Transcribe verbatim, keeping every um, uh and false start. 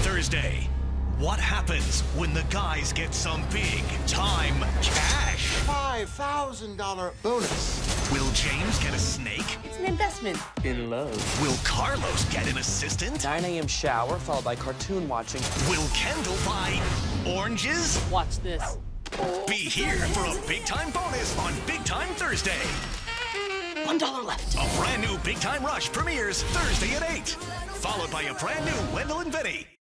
Thursday, what happens when the guys get some big time cash? five thousand dollar bonus. Will James get a snake? It's an investment. In love. Will Carlos get an assistant? nine A M shower followed by cartoon watching. Will Kendall buy oranges? Watch this. Be here for a big time bonus on Big Time Thursday. One dollar left. A brand new Big Time Rush premieres Thursday at eight. Followed by a brand new Wendell and Vinny.